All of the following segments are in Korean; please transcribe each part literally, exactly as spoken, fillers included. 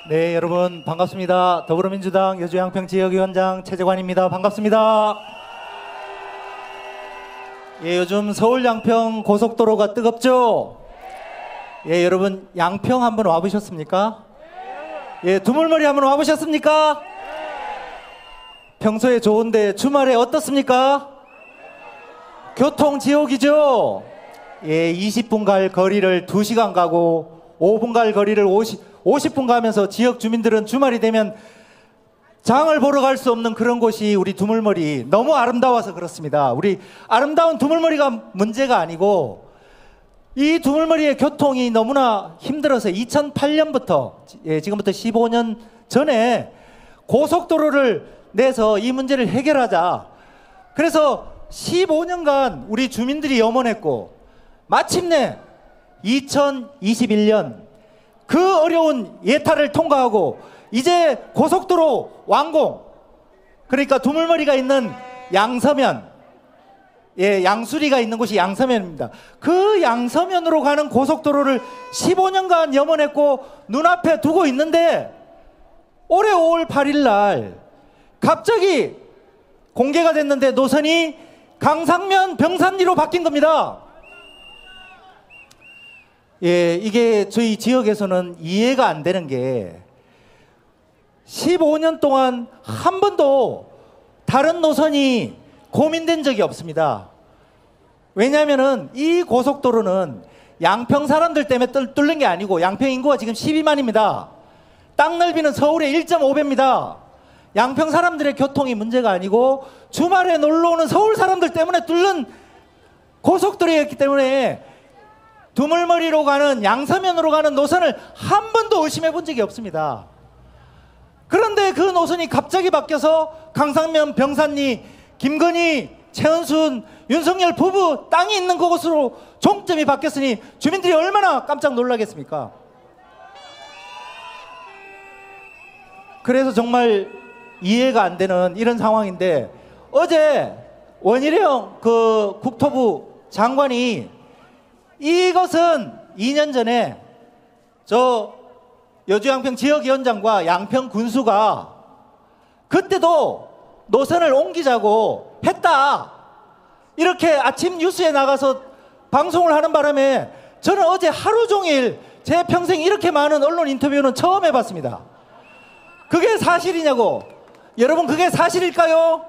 네, 여러분 반갑습니다. 더불어민주당 여주양평지역위원장 최재관입니다. 반갑습니다. 예, 요즘 서울 양평 고속도로가 뜨겁죠? 예, 여러분 양평 한번 와보셨습니까? 예, 두물머리 한번 와보셨습니까? 평소에 좋은데 주말에 어떻습니까? 교통지옥이죠? 예, 이십 분 갈 거리를 두 시간 가고 오 분 갈 거리를 오십 분 가면서 지역 주민들은 주말이 되면 장을 보러 갈 수 없는 그런 곳이 우리 두물머리. 너무 아름다워서 그렇습니다. 우리 아름다운 두물머리가 문제가 아니고 이 두물머리의 교통이 너무나 힘들어서 이천팔 년부터 예, 지금부터 십오 년 전에 고속도로를 내서 이 문제를 해결하자. 그래서 십오 년간 우리 주민들이 염원했고 마침내 이천이십일 년 그 어려운 예탈을 통과하고 이제 고속도로 완공. 그러니까 두물머리가 있는 양서면, 예, 양수리가 있는 곳이 양서면입니다. 그 양서면으로 가는 고속도로를 십오 년간 염원했고 눈앞에 두고 있는데 올해 오월 팔일 날 갑자기 공개가 됐는데 노선이 강상면 병산리로 바뀐 겁니다. 예, 이게 저희 지역에서는 이해가 안 되는 게 십오 년 동안 한 번도 다른 노선이 고민된 적이 없습니다. 왜냐하면은 이 고속도로는 양평 사람들 때문에 뚫는 게 아니고 양평 인구가 지금 십이만입니다. 땅 넓이는 서울의 일 점 오 배입니다. 양평 사람들의 교통이 문제가 아니고 주말에 놀러 오는 서울 사람들 때문에 뚫는 고속도로였기 때문에 두물머리로 가는 양서면으로 가는 노선을 한 번도 의심해 본 적이 없습니다. 그런데 그 노선이 갑자기 바뀌어서 강상면, 병산리, 김건희, 최은순, 윤석열 부부 땅이 있는 그곳으로 종점이 바뀌었으니 주민들이 얼마나 깜짝 놀라겠습니까? 그래서 정말 이해가 안 되는 이런 상황인데 어제 원희룡 그 국토부 장관이 이것은 이 년 전에 저 여주양평 지역위원장과 양평 군수가 그때도 노선을 옮기자고 했다. 이렇게 아침 뉴스에 나가서 방송을 하는 바람에 저는 어제 하루 종일 제 평생 이렇게 많은 언론 인터뷰는 처음 해봤습니다. 그게 사실이냐고. 여러분 그게 사실일까요?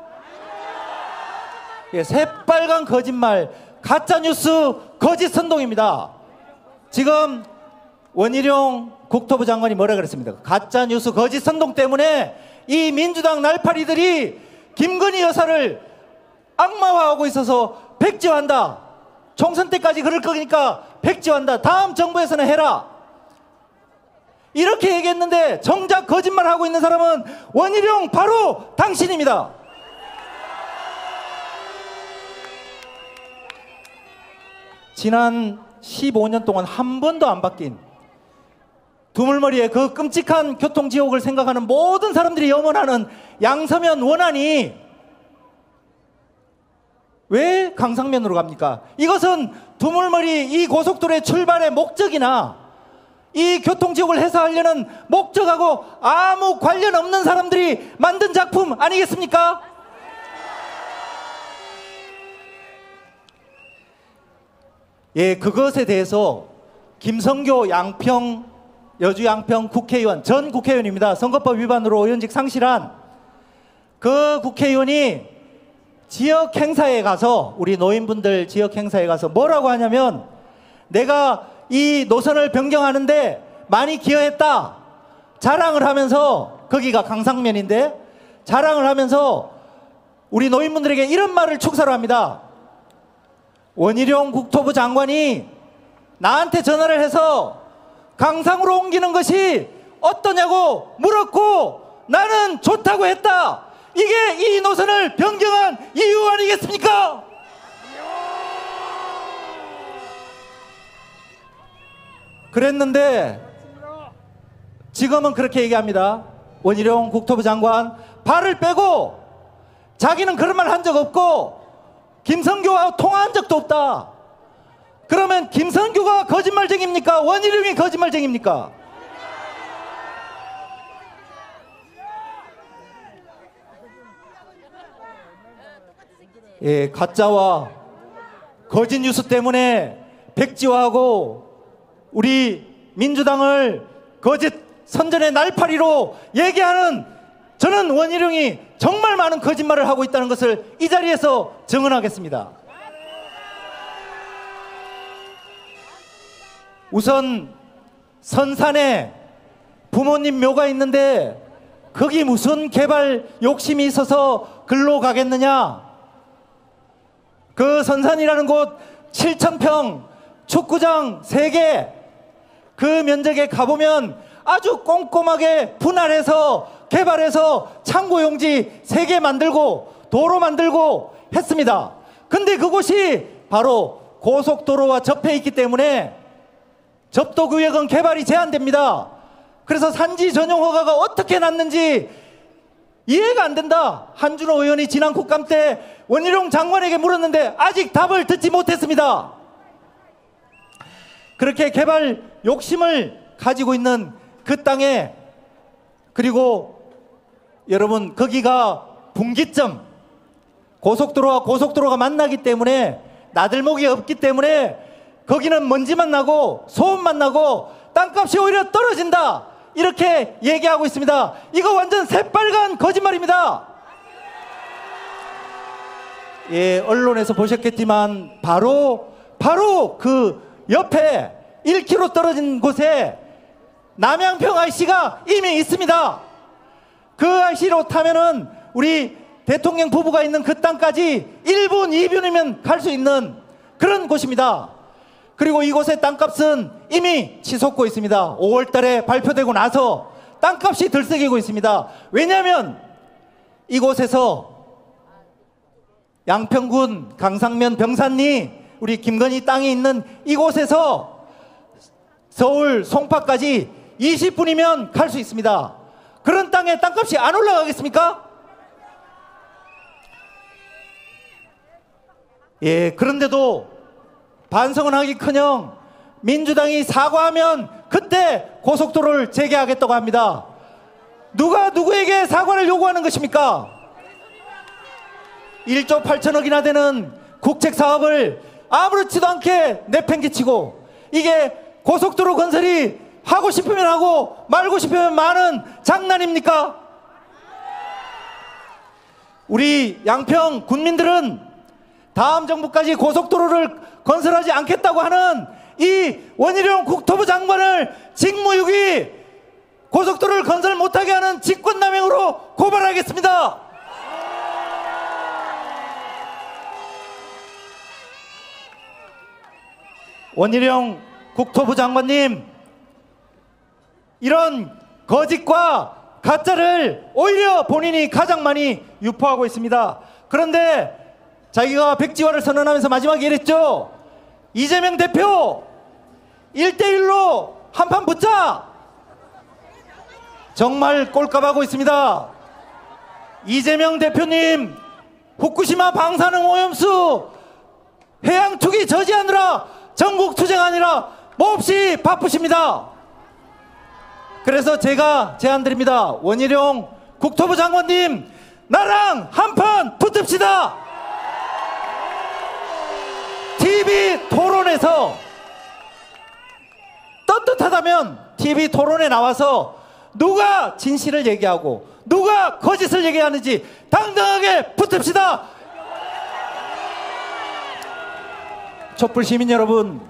예, 새빨간 거짓말, 가짜뉴스, 거짓 선동입니다. 지금 원희룡 국토부 장관이 뭐라 그랬습니까? 가짜뉴스, 거짓 선동 때문에 이 민주당 날파리들이 김건희 여사를 악마화하고 있어서 백지화한다. 총선 때까지 그럴 거니까 백지화한다. 다음 정부에서는 해라. 이렇게 얘기했는데 정작 거짓말하고 있는 사람은 원희룡 바로 당신입니다. 지난 십오 년 동안 한 번도 안 바뀐 두물머리의 그 끔찍한 교통지옥을 생각하는 모든 사람들이 염원하는 양서면 원안이 왜 강상면으로 갑니까? 이것은 두물머리 이 고속도로의 출발의 목적이나 이 교통지옥을 해소하려는 목적하고 아무 관련 없는 사람들이 만든 작품 아니겠습니까? 예, 그것에 대해서 김성교 양평 여주 양평 국회의원, 전 국회의원입니다. 선거법 위반으로 의원직 상실한 그 국회의원이 지역 행사에 가서 우리 노인분들 지역 행사에 가서 뭐라고 하냐면 내가 이 노선을 변경하는데 많이 기여했다 자랑을 하면서, 거기가 강상면인데 자랑을 하면서 우리 노인분들에게 이런 말을 축사로 합니다. 원희룡 국토부 장관이 나한테 전화를 해서 강상으로 옮기는 것이 어떠냐고 물었고 나는 좋다고 했다. 이게 이 노선을 변경한 이유 아니겠습니까? 그랬는데 지금은 그렇게 얘기합니다. 원희룡 국토부 장관 발을 빼고 자기는 그런 말 한 적 없고 김성교와 통화한 적도 없다. 그러면 김성교가 거짓말쟁입니까? 원희룡이 거짓말쟁입니까? 예, 가짜와 거짓 뉴스 때문에 백지화하고 우리 민주당을 거짓 선전의 날파리로 얘기하는 저는 원희룡이 정말 많은 거짓말을 하고 있다는 것을 이 자리에서 증언하겠습니다. 우선 선산에 부모님 묘가 있는데 거기 무슨 개발 욕심이 있어서 글로 가겠느냐. 그 선산이라는 곳 칠천 평 축구장 세 개, 그 면적에 가보면 아주 꼼꼼하게 분할해서 개발해서 창고용지 세 개 만들고 도로 만들고 했습니다. 근데 그곳이 바로 고속도로와 접해 있기 때문에 접도구역은 개발이 제한됩니다. 그래서 산지 전용 허가가 어떻게 났는지 이해가 안 된다. 한준호 의원이 지난 국감 때 원희룡 장관에게 물었는데 아직 답을 듣지 못했습니다. 그렇게 개발 욕심을 가지고 있는 그 땅에, 그리고 여러분 거기가 분기점, 고속도로와 고속도로가 만나기 때문에 나들목이 없기 때문에 거기는 먼지만 나고 소음만 나고 땅값이 오히려 떨어진다, 이렇게 얘기하고 있습니다. 이거 완전 새빨간 거짓말입니다. 예, 언론에서 보셨겠지만 바로 바로 그 옆에 일 킬로미터 떨어진 곳에 남양평 아이씨가 이미 있습니다. 그 아이씨로 타면은 우리 대통령 부부가 있는 그 땅까지 일 분, 이 분이면 갈 수 있는 그런 곳입니다. 그리고 이곳의 땅값은 이미 치솟고 있습니다. 오월 달에 발표되고 나서 땅값이 들썩이고 있습니다. 왜냐하면 이곳에서 양평군 강상면 병산리 우리 김건희 땅이 있는 이곳에서 서울 송파까지 이십 분이면 갈 수 있습니다. 그런 땅에 땅값이 안 올라가겠습니까? 예, 그런데도 반성은 하기커녕 민주당이 사과하면 그때 고속도로를 재개하겠다고 합니다. 누가 누구에게 사과를 요구하는 것입니까? 일조 팔천억이나 되는 국책 사업을 아무렇지도 않게 내팽개치고, 이게 고속도로 건설이 하고 싶으면 하고 말고 싶으면 마는 장난입니까? 우리 양평 군민들은 다음 정부까지 고속도로를 건설하지 않겠다고 하는 이 원희룡 국토부 장관을 직무유기, 고속도로를 건설 못하게 하는 직권남용으로 고발하겠습니다. 원희룡 국토부 장관님, 이런 거짓과 가짜를 오히려 본인이 가장 많이 유포하고 있습니다. 그런데 자기가 백지화를 선언하면서 마지막에 이랬죠. 이재명 대표 일 대일로 한판 붙자. 정말 꼴값하고 있습니다. 이재명 대표님 후쿠시마 방사능 오염수 해양 투기 저지하느라 전국 투쟁하느라 몹시 바쁘십니다. 그래서 제가 제안드립니다. 원희룡 국토부 장관님, 나랑 한판 붙읍시다. 티비 토론에서 떳떳하다면 티비 토론에 나와서 누가 진실을 얘기하고 누가 거짓을 얘기하는지 당당하게 붙읍시다. 촛불 시민 여러분,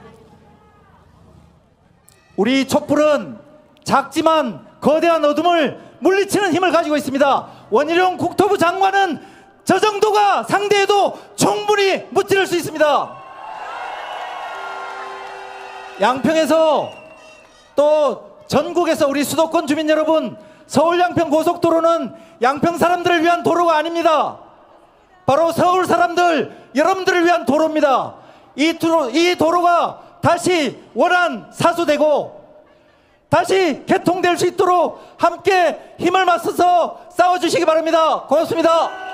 우리 촛불은 작지만 거대한 어둠을 물리치는 힘을 가지고 있습니다. 원희룡 국토부 장관은 저 정도가 상대해도 충분히 무찌를 수 있습니다. 양평에서 또 전국에서 우리 수도권 주민 여러분, 서울 양평 고속도로는 양평 사람들을 위한 도로가 아닙니다. 바로 서울 사람들, 여러분들을 위한 도로입니다. 이, 도로, 이 도로가 다시 원안 사수되고 다시 개통될 수 있도록 함께 힘을 맞서서 싸워주시기 바랍니다. 고맙습니다.